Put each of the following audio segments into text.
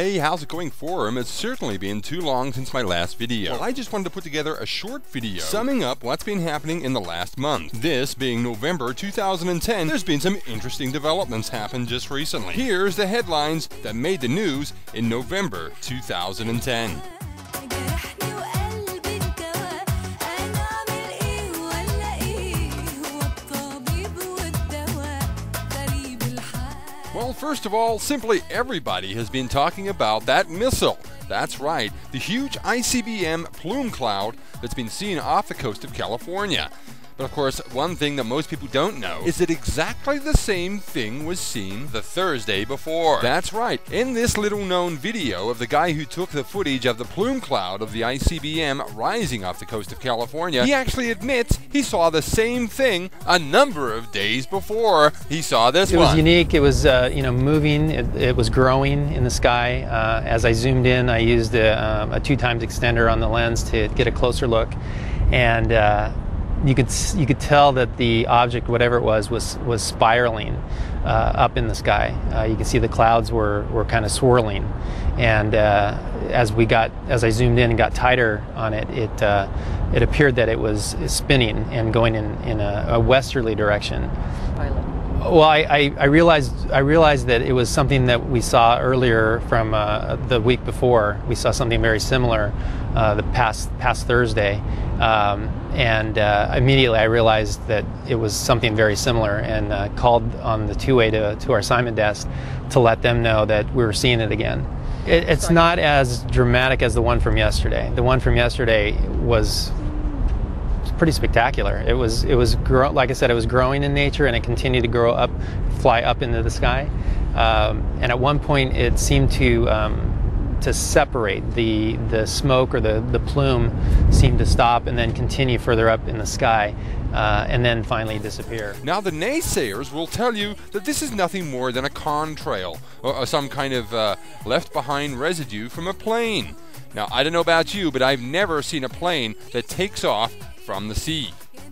Hey, how's it going, forum? It's certainly been too long since my last video. Well, I just wanted to put together a short video summing up what's been happening in the last month. This being November 2010, there's been some interesting developments happen just recently. Here's the headlines that made the news in November 2010. Well, first of all, simply everybody has been talking about that missile. That's right, the huge ICBM plume cloud that's been seen off the coast of California. But of course, one thing that most people don't know is that exactly the same thing was seen the Thursday before. That's right, in this little-known video of the guy who took the footage of the plume cloud of the ICBM rising off the coast of California, he actually admits he saw the same thing a number of days before he saw this one. It was unique. It was, moving. It was growing in the sky. As I zoomed in, I used a 2x extender on the lens to get a closer look, and you could tell that the object, whatever it was spiraling up in the sky. You could see the clouds were kind of swirling, and as I zoomed in and got tighter on it, it appeared that it was spinning and going in a westerly direction. Well, I realized that it was something that we saw earlier from the week before. We saw something very similar the past Thursday, and immediately I realized that it was something very similar, and called on the two-way to our assignment desk to let them know that we were seeing it again. It's not as dramatic as the one from yesterday. The one from yesterday was pretty spectacular. It was like I said, it was growing in nature, and it continued to grow up, fly up into the sky. And at one point, it seemed to separate. The smoke or the plume seemed to stop and then continue further up in the sky, and then finally disappear. Now, the naysayers will tell you that this is nothing more than a contrail, or some kind of left-behind residue from a plane. Now, I don't know about you, but I've never seen a plane that takes off from the sea.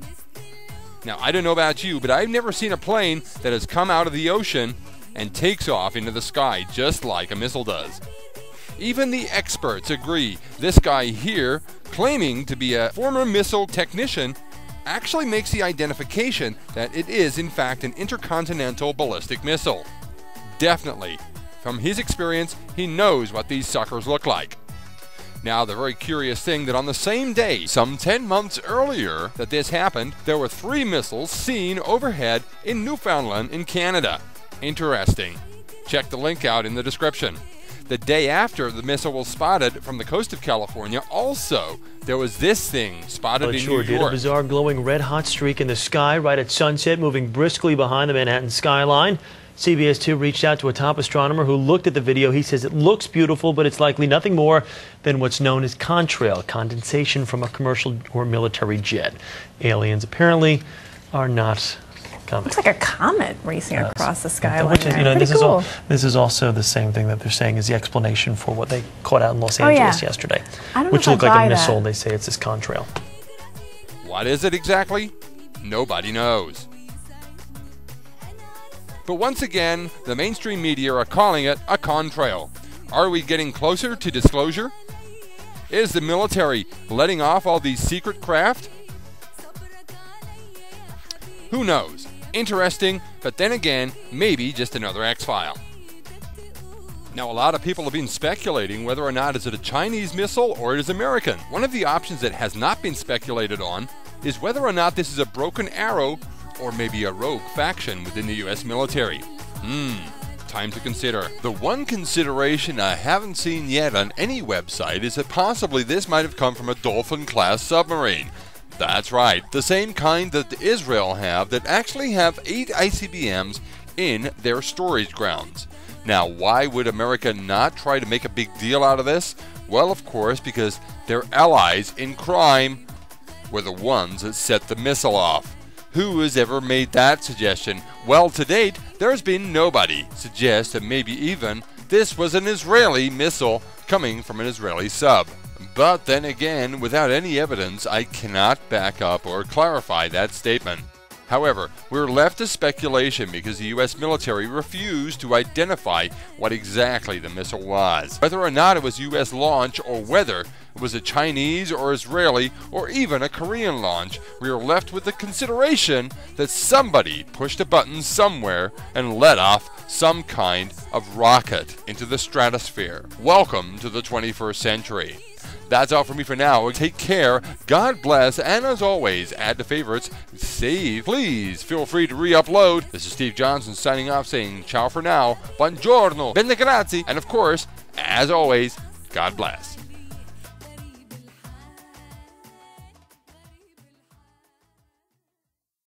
Now, I don't know about you, but I've never seen a plane that has come out of the ocean and takes off into the sky just like a missile does. Even the experts agree this guy here, claiming to be a former missile technician, actually makes the identification that it is in fact an intercontinental ballistic missile. Definitely, from his experience, he knows what these suckers look like. Now, the very curious thing that on the same day, some 10 months earlier that this happened, there were 3 missiles seen overhead in Newfoundland in Canada. Interesting. Check the link out in the description. The day after the missile was spotted from the coast of California, also, there was this thing spotted in New York. Did a bizarre glowing red-hot streak in the sky right at sunset, moving briskly behind the Manhattan skyline. CBS 2 reached out to a top astronomer who looked at the video. He says it looks beautiful, but it's likely nothing more than what's known as contrail, condensation from a commercial or military jet. Aliens apparently are not coming. Looks like a comet racing across the skyline. Which is, this is also the same thing that they're saying is the explanation for what they caught out in Los Angeles yesterday, which looked like a missile. They say it's this contrail. What is it exactly? Nobody knows. But once again, the mainstream media are calling it a contrail. Are we getting closer to disclosure? Is the military letting off all these secret craft? Who knows? Interesting, but then again, maybe just another X-file. Now, a lot of people have been speculating whether or not is it a Chinese missile or it is American. One of the options that has not been speculated on is whether or not this is a broken arrow or maybe a rogue faction within the U.S. military. Time to consider. The one consideration I haven't seen yet on any website is that possibly this might have come from a Dolphin-class submarine. That's right, the same kind that Israel have that actually have 8 ICBMs in their storage grounds. Now, why would America not try to make a big deal out of this? Well, of course, because their allies in crime were the ones that set the missile off. Who has ever made that suggestion? Well, to date, there's been nobody suggest that maybe even this was an Israeli missile coming from an Israeli sub. But then again, without any evidence, I cannot back up or clarify that statement. However, we're left to speculation because the U.S. military refused to identify what exactly the missile was. Whether or not it was U.S. launch or whether it was a Chinese or Israeli or even a Korean launch, we are left with the consideration that somebody pushed a button somewhere and let off some kind of rocket into the stratosphere. Welcome to the 21st century. That's all from me for now. Take care, God bless, and as always, add to favorites, save. Please feel free to re-upload. This is Steve Johnson signing off saying ciao for now, buongiorno, bene grazie, and of course, as always, God bless.